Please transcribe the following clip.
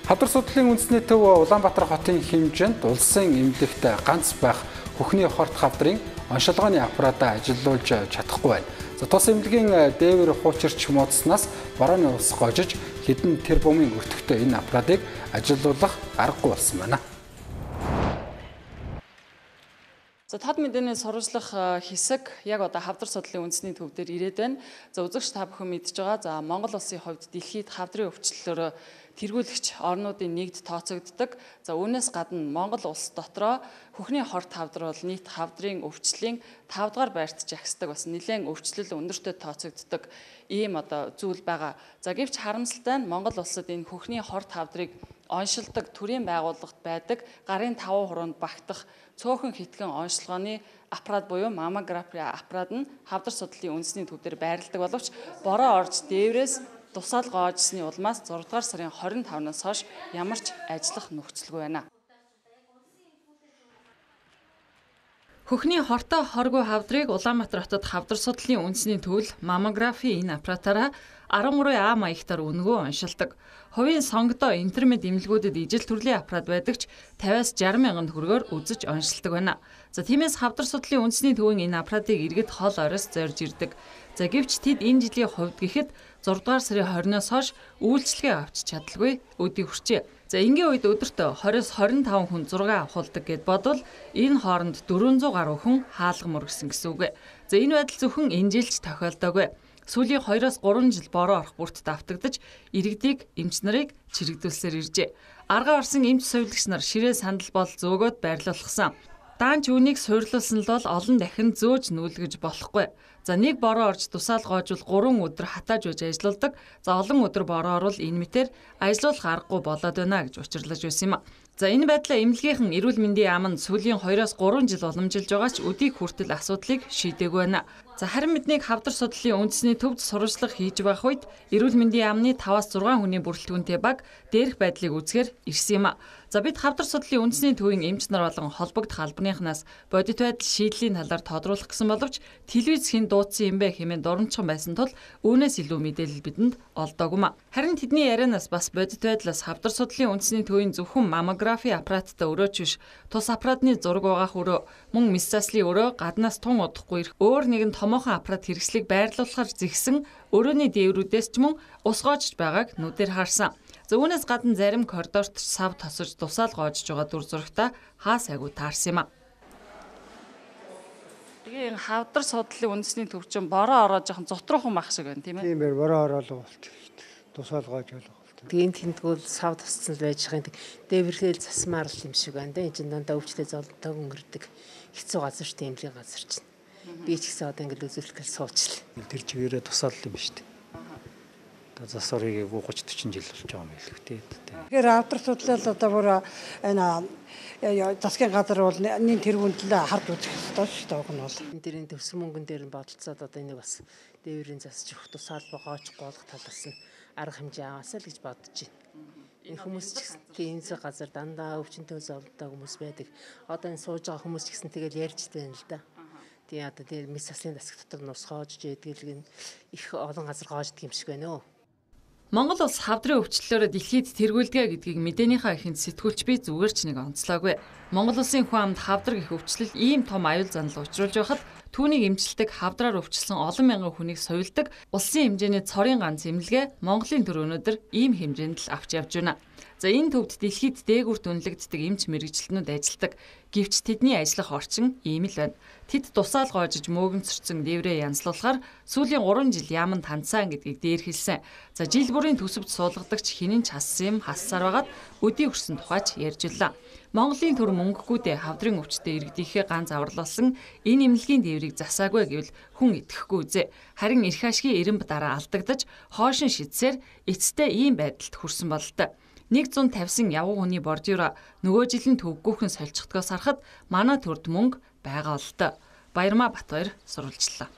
Хавдар судлалын үндэсний төв Улаанбаатар хотын хэмжээнд улсын эмнэлэгт ганц байх хөхний хорт хавдрын оншилгооны аппаратаа ажиллуулж чадахгүй байна. За тус эмнэлгийн дээвэр хуучирч муудснаас борооны ус гожиж хэдэн тэрбумын өртөгтэй энэ аппаратыг ажиллуулах аргагүй болсон байна. За тод мэдээний сурвалжлах хэсэг яг одоо хавдар судлалын үндэсний төв дээр ирээд байна. За үзэгч та бүхэн мэдж байгаа. За Монгол улсын хувьд дэлхийд хавдрын өвчлөлөөр тэргүүлэгч орнуудын нэгд тооцогддог. За үүнээс гадна Монгол улс дотроо хөхний хорт хавдар бол нийт хавдрын өвчлөлийн 5 дугаар байрт жагсдаг бас нэлээд өвчлөл өндөртэй тооцогддог ийм одоо зүйл байгаа. За гэвч харамсалтай нь Монгол улсад энэ хөхний хорт хавдрыг оншилдог төрийн байгууллагт байдаг гарын 5 хуруунд багтах цөөхөн хитгэн онцлогооны аппарат буюу маммографи аппарат нь хавдар судлалын үндэсний төв дээр байрладаг боловч бороо орж дээврээс тусаал гоожсны улмаас 6 дугаар сарын 25-наас хойш ямар ч ажиллах нөхцөлгүй байна. Хөхний хортой хоргүй хавдрыг Улаанбаатар хотод хавдар судлалын үндэсний төвл маммографи энэ аппаратаараа 13А маягтаар үнгөө оншилдог. Хувийн сонгодоо интернет эмнэлгүүдэд ижил төрлийн аппарат байдагч 50-аас 60 мянган төгрөгөөр үзэж оншилдог байна. За тиймээс хавдар судлалын үндэсний төвийн энэ аппаратыг иргэд хол оройс зорж ирдэг. За гэвч тэд энэ жилийн хувьд гэхэд 6 дугаар сарын 20-оос хойш үйлчлэгээ авч чадалгүй өдий хүрчээ. За энгийн үед өдөртөө 20-с 25 хүн 6 авахулдаг гэд бодвол энэ хооронд 400 гаруй хүн хаалга мөргсөн гэсэн үг. За энэ байдал зөвхөн энэ жилч тохиолдоогүй. Сүүлийн 2-оос 3 жил бороо орох бүрт давтагдаж иргэдийг эмч нарыг чирэгдүүлсээр иржээ. Аргаа орсон эмч сувилагч нар ширээ сандал бол зөөгөөд байрлуулсан. Даанч үүнийг суйрлуулсан л бол олон дахин зөөж нүүлгэж болохгүй. За нэг бороо орж тусаал гоожвол 3 өдөр хатааж үж ажилладаг. За олон өдөр бороо орвол энэ мэтэр ажиллуулах аргагүй болоод байна гэж учирлаж байсан юм. За энэ байдлаа эмнэлгийнхэн эрүүл мэндийн яам нь сүүлийн 2-оос 3 жил уламжилж байгаа ч өдийг хүртэл асуудлыг шийдээгүй байна. За харин мэднийг хавдар судлалын үндэсний төвд сурвалжлах хийж байх үед эрүүл мэндийн яамны 5-аас 6 хүний бүрэлдэхүүнтэй баг дээрх байдлыг үзэхээр ирсэн юм. За бид хавдар судлалын үндэсний төвийн эмч нар болон холбогдох албаныхнаас бодит байдал шийдлийн талаар тодруулах гэсэн боловч телевиз хэн дуудсан юм бэ хэмээн дурамчхан байсан тул үүнээс илүү мэдээлэл бидэнд олдоогүй. Харин тэдний ярианаас бас бодит байдлаас хавдар судлалын үндэсний төвийн зөвхөн маммографи аппараттай өрөөч биш тус аппаратны зураг угаах өрөө мөн мис заслын өрөө гаднаас тун удахгүй ирэх өөр нэгэн томоохон аппарат хэрэгслийг байрлуулахар зэгсэн өрөөний дээврүүдээс ч мөн ус гоожж байгааг нүдээр харсан. За үүнээс гадна зарим коридорт сав тосож тусаал гоожж байгаа дүр зурагта хаа сайгүй таарсан юм. Тэгээ энэ хавдар судлалын үндэсний төвчин бороо ороод жоохон зотроохон мах шиг байна тийм ээ. Тийм ээ бороо ороод болчих шүү дээ. Тусаал гоож болох. Тэгээд тэнтгүүл сав тосцсон л байж байгаа юм. Дээвэрхэл засмаар л юм шиг байна. Энэ чинь дандаа өвчлөө золтойг өнгөрдөг хэцүү газар шүү дээ эмнэлгийн газар чинь. Би ч гэсэн одоо ингэ үзүүлэхээр суучлаа. Тэр чигээрээ тусаал юм ба шүү дээ. Засварыг 30-40 жил болж байгаа юм хэлэх тий. Тэгэхээр хавдар судлал одоо бүр энэ засгийн газар бол нэг тэргүүнд л хард үзэх ёстой шүү дээ. Уг нь бол энэ дэрийн төвсөн мөнгөн дээр нь бодолцоод одоо энийг бас дээврийн засч өгөх тусаал богооч гоолох талаас нь арга хэмжээ аваасаа л гэж бодож байна. Энэ хүмүүс ч гэсэн тийм газар дандаа өвчнөд зовлонтой хүмүүс байдаг. Одоо энэ сууж байгаа хүмүүс ч гэсэн тэгэл ярьж байна л да. Тэгээ одоо тэр мис заслын засаг дотор нус гоожж идэлгэн их олон газар гоождөг юм шиг байна өө. Монгол улс хавдрын өвчлөлөөр дэлхийд тэргүүлдэг гэдгийг мэдээнийхээ ихэнд сэтгүүлч би зүгээр ч нэг онцлоогүй. Монгол улсын хүн амд хавдар гэх өвчлөл ийм том аюул занал учруулж байхад түүнийг эмчилдэг хавдраар өвчлсөн олон мянган хүнийг сувилдаг улсын хэмжээний цорын ганц эмнэлгээ Монголын төр өнөөдөр ийм хэмжээнд л авч явж байна. За энэ төвд дэлхийд дээгүүрт үнэлэгддэг эмч мэрэгчлэнүүд ажилладаг. Гэвч тэдний ажиллах орчин ийм л байна. Тэд тусаал гоожиж мөөгөнцөрцөн дээврээ янзлуулахаар сүүлийн 3 жил яаман танцсан гэдгийг дээр хэлсэн. За жил бүрийн төсөвт суулгадагч хинэн ч хассан юм хассаар байгаад өдий өрсөн тухайч ярьжуллаа. Монголын төр мөнгөггүйдээ хавдрын өвчтөд иргэдийнхээ ганц авралсан энэ эмнэлгийн дээврийг засаагүй гэвэл хүн итгэхгүй үзээ. Харин эрх ашигын эренб дараа алдагдаж хоошин шидсээр эцэстээ ийм байдалд хүрсэн бололтой. 150 явган хүний бордюра нөгөө жилийн төвгүүхэн солилцохгоос харахад манай төрд мөнгө байгаа л доо. Баярмаа Батбаяр сурвалжлаа.